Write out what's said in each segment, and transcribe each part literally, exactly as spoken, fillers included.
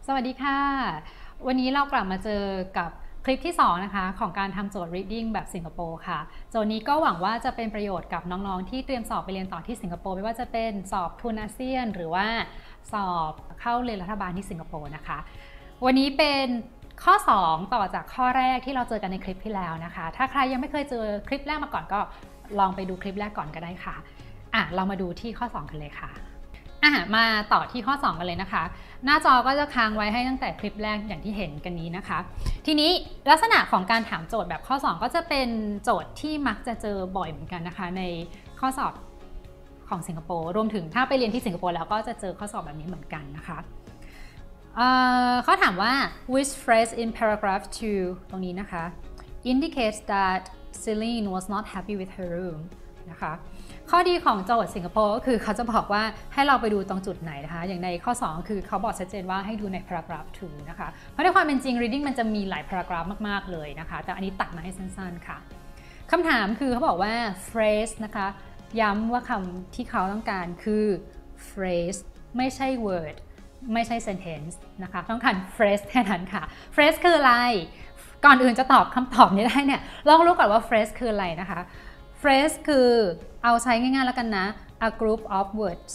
สวัสดีค่ะวันนี้เรากลับมาเจอกับคลิปที่สองนะคะของการทำโจทย์ reading แบบสิงคโปร์ค่ะโจทย์นี้ก็หวังว่าจะเป็นประโยชน์กับน้องๆที่เตรียมสอบไปเรียนต่อที่สิงคโปร์ไม่ว่าจะเป็นสอบทุนอาเซียนหรือว่าสอบเข้าเรียนรัฐบาลที่สิงคโปร์นะคะวันนี้เป็นข้อสองต่อจากข้อแรกที่เราเจอกันในคลิปที่แล้วนะคะถ้าใครยังไม่เคยเจอคลิปแรกมาก่อนก็ลองไปดูคลิปแรกก่อนก็ได้ค่ะอ่ะเรามาดูที่ข้อสองกันเลยค่ะอ่ะมาต่อที่ข้อสองกันเลยนะคะหน้าจอก็จะค้างไว้ให้ตั้งแต่คลิปแรกอย่างที่เห็นกันนี้นะคะทีนี้ลักษณะของการถามโจทย์แบบข้อสองก็จะเป็นโจทย์ที่มักจะเจอบ่อยเหมือนกันนะคะในข้อสอบของสิงคโปร์รวมถึงถ้าไปเรียนที่สิงคโปร์แล้วก็จะเจอข้อสอบแบบนี้เหมือนกันนะคะเขาถามว่า which phrase in paragraph two ตรงนี้นะคะ indicates that Celine was not happy with her room นะคะข้อดีของโจทย์สิงคโปร์ก็คือเขาจะบอกว่าให้เราไปดูตรงจุดไหนนะคะอย่างในข้อสองคือเขาบอกชัดเจนว่าให้ดูใน paragraph two นะคะเพราะในความเป็นจริง reading มันจะมีหลาย paragraph มากๆเลยนะคะแต่อันนี้ตัดมาให้สั้นๆค่ะคำถามคือเขาบอกว่า phrase นะคะย้ำว่าคำที่เขาต้องการคือ phrase ไม่ใช่ word ไม่ใช่ sentence นะคะต้องการ phrase แค่นั้นค่ะ phrase คืออะไรก่อนอื่นจะตอบคำตอบนี้ได้เนี่ยลองรู้ก่อนว่า phrase คืออะไรนะคะ phrase คือเอาใช้ง่ายๆแล้วกันนะ a group of words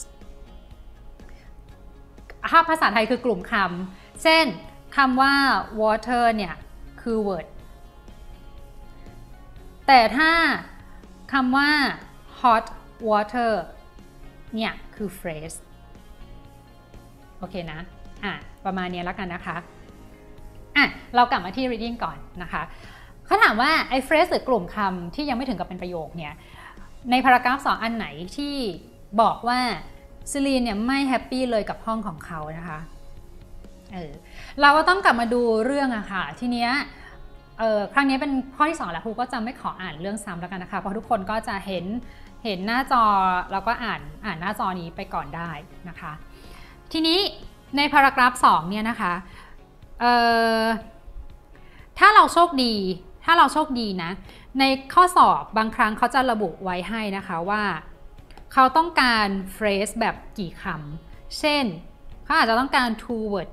ถ้าภาษาไทยคือกลุ่มคำเช่นคำว่า water เนี่ยคือ word แต่ถ้าคำว่า hot water เนี่ยคือ phrase โอเคนะอ่ะประมาณนี้แล้วกันนะคะอ่ะเรากลับมาที่ reading ก่อนนะคะเขาถามว่าไอ้ phrase หรือกลุ่มคำที่ยังไม่ถึงกับเป็นประโยคเนี่ยในพารากราฟสองอันไหนที่บอกว่าซิลีนเนี่ยไม่แฮปปี้เลยกับห้องของเขานะคะเออเราก็ต้องกลับมาดูเรื่องอะค่ะทีเนี้ยเออครั้งนี้เป็นข้อที่สองแล้วครูก็จะไม่ขออ่านเรื่องซ้ำแล้วกันนะคะเพราะทุกคนก็จะเห็นเห็นหน้าจอแล้วก็อ่านอ่านหน้าจอนี้ไปก่อนได้นะคะทีนี้ในพารากราฟสองเนี่ยนะคะเออถ้าเราโชคดีถ้าเราโชคดีนะในข้อสอบบางครั้งเขาจะระบุไว้ให้นะคะว่าเขาต้องการ phrase แบบกี่คำเช่นเขาอาจจะต้องการ two word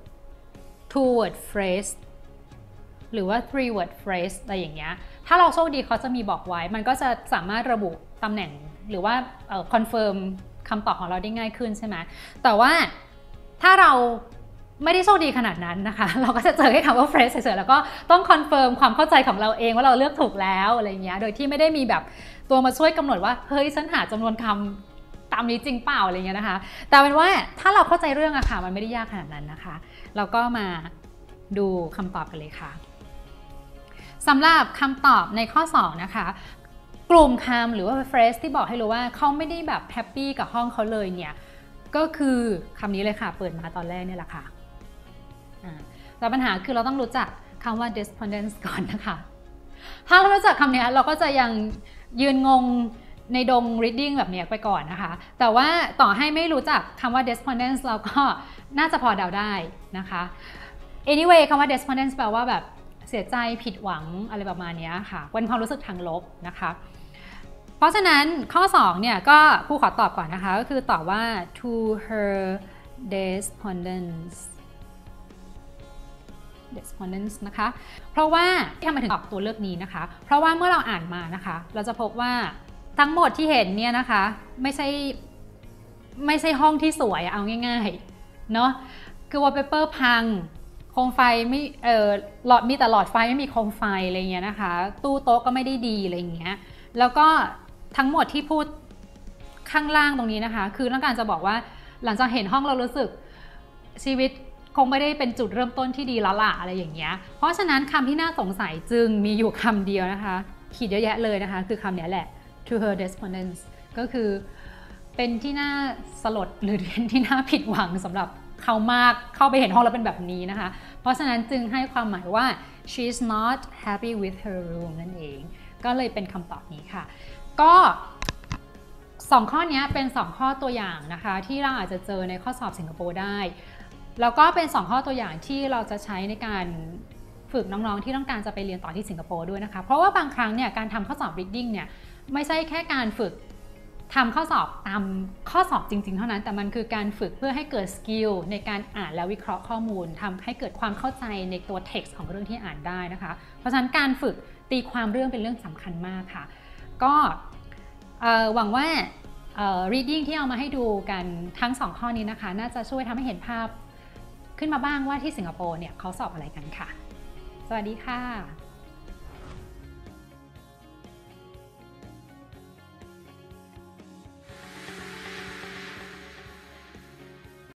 two word phrase หรือว่า three word phrase อะไรอย่างเงี้ยถ้าเราโชคดีเขาจะมีบอกไว้มันก็จะสามารถระบุตำแหน่งหรือว่า confirm คำตอบของเราได้ง่ายขึ้นใช่ไหมแต่ว่าถ้าเราไม่ได้โชคดีขนาดนั้นนะคะเราก็จะเจอแค่คำว่า phrase เฉยๆแล้วก็ต้องคอนเฟิร์มความเข้าใจของเราเองว่าเราเลือกถูกแล้วอะไรเงี้ยโดยที่ไม่ได้มีแบบตัวมาช่วยกำหนดว่าเฮ้ยฉันหาจำนวนคำตามนี้จริงเปล่าอะไรเงี้ยนะคะแต่เป็นว่าถ้าเราเข้าใจเรื่องอะค่ะมันไม่ได้ยากขนาดนั้นนะคะเราก็มาดูคำตอบกันเลยค่ะสำหรับคำตอบในข้อสองนะคะกลุ่มคำหรือว่า phrase ที่บอกให้รู้ว่าเขาไม่ได้แบบแฮปปี้กับห้องเขาเลยเนี่ยก็คือคำนี้เลยค่ะเปิดมาตอนแรกเนี่ยแหละค่ะแต่ปัญหาคือเราต้องรู้จักคำว่า despondence ก่อนนะคะถ้าเรารู้จักคำนี้เราก็จะยังยืนงงในดง reading แบบนี้ไปก่อนนะคะแต่ว่าต่อให้ไม่รู้จักคำว่า despondence เราก็น่าจะพอเดาได้นะคะ anyway คำว่า despondence แปลว่าแบบเสียใจผิดหวังอะไรประมาณนี้ค่ะเป็นความรู้สึกทางลบนะคะเพราะฉะนั้นข้อสองเนี่ยก็ครูขอตอบก่อนนะคะก็คือตอบว่า to her despondence despondence นะคะเพราะว่าที่ทำไมถึงตอบตัวเลือกนี้นะคะเพราะว่าเมื่อเราอ่านมานะคะเราจะพบว่าทั้งหมดที่เห็นเนี่ยนะคะไม่ใช่ไม่ใช่ห้องที่สวยเอาง่ายๆเนาะคือ wallpaper พังโคมไฟไม่เออหลอดมีแต่หลอดไฟไม่มีโคมไฟอะไรเงี้ยนะคะตู้โต๊ะก็ไม่ได้ดีอะไรเงี้ยแล้วก็ทั้งหมดที่พูดข้างล่างตรงนี้นะคะคือต้องการจะบอกว่าหลังจากเห็นห้องเรารู้สึกชีวิตคงไม่ได้เป็นจุดเริ่มต้นที่ดีแล้วล่ะอะไรอย่างเงี้ยเพราะฉะนั้นคำที่น่าสงสัยจึงมีอยู่คำเดียวนะคะขีดเยอะแยะเลยนะคะคือคำนี้แหละ to her despondence ก็คือเป็นที่น่าสลดหรือเป็นที่น่าผิดหวังสำหรับเขามากเข้าไปเห็นห้องแล้วเป็นแบบนี้นะคะเพราะฉะนั้นจึงให้ความหมายว่า she's not happy with her room นั่นเองก็เลยเป็นคำตอบนี้ค่ะก็สองข้อนี้เป็นสองข้อตัวอย่างนะคะที่เราอาจจะเจอในข้อสอบสิงคโปร์ได้แล้วก็เป็นสองข้อตัวอย่างที่เราจะใช้ในการฝึกน้องๆที่ต้องการจะไปเรียนต่อที่สิงคโปร์ด้วยนะคะเพราะว่าบางครั้งเนี่ยการทำข้อสอบ reading เนี่ยไม่ใช่แค่การฝึกทำข้อสอบตามข้อสอบจริงๆเท่านั้นแต่มันคือการฝึกเพื่อให้เกิดสกิลในการอ่านและวิเคราะห์ข้อมูลทำให้เกิดความเข้าใจในตัว text ของเรื่องที่อ่านได้นะคะเพราะฉะนั้นการฝึกตีความเรื่องเป็นเรื่องสำคัญมากค่ะก็หวังว่า reading ที่เอามาให้ดูกันทั้งสองข้อนี้นะคะน่าจะช่วยทำให้เห็นภาพขึ้นมาบ้างว่าที่สิงคโปร์เนี่ยเขาสอบอะไรกันค่ะสวัสดีค่ะ